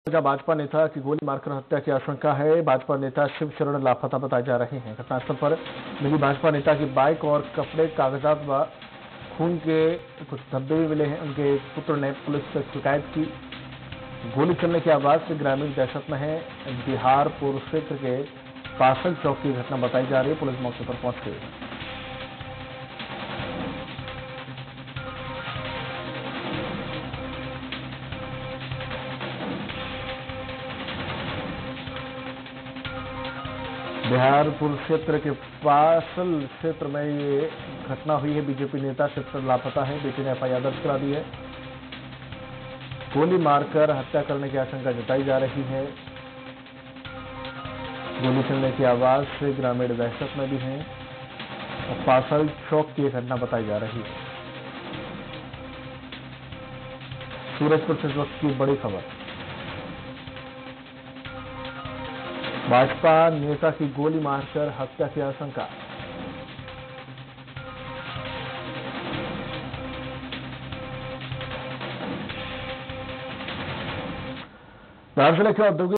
भाजपा नेता की गोली मारकर हत्या की आशंका है। भाजपा नेता शिव शरण लापता बताए जा रहे हैं। घटनास्थल पर मिली भाजपा नेता की बाइक और कपड़े, कागजात व खून के कुछ धब्बे भी मिले हैं। उनके पुत्र ने पुलिस से शिकायत की। गोली चलने की आवाज से ग्रामीण दहशत में है। बिहारपुर क्षेत्र के पासल चौक की घटना बताई जा रही है। पुलिस मौके पर पहुंच गई। बिहारपुर क्षेत्र के पासल क्षेत्र में ये घटना हुई है। बीजेपी नेता शिव लापता है। बेटे ने एफआईआर दर्ज करा दी है। गोली मारकर हत्या करने की आशंका जताई जा रही है। गोली चलने की आवाज से ग्रामीण दहशत में भी हैं और पासल चौक की घटना बताई जा रही है। सूरजपुर से इस वक्त की बड़ी खबर। भाजपा नेता की गोली मारकर हत्या की आशंका। जिले के औद्योगिक